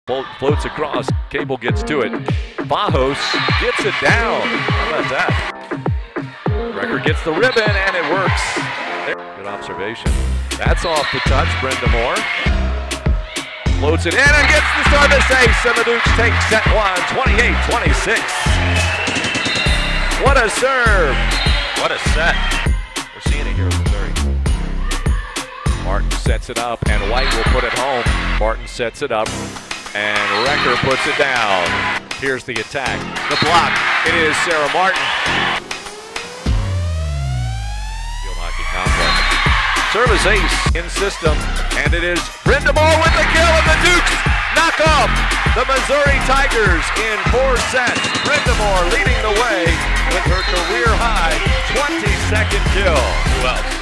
Floats across. Cable gets to it. Bajos gets it down. How about that? Record gets the ribbon, and it works. Good observation. That's off the touch. Brenda Moore floats it in and gets the service ace, and the Dukes take set one, 28-26. What a serve. What a set. We're seeing it here with Missouri. Martin sets it up, and White will put it home. Martin sets it up, and Recker puts it down. Here's the attack. The block. It is Sarah Martin. Field Hockey Complex. Service ace in system, and it is Brenda Moore with the kill, and the Dukes knock off the Missouri Tigers in 4 sets. Brenda Moore leading the way with her career high 22nd kill. Who else?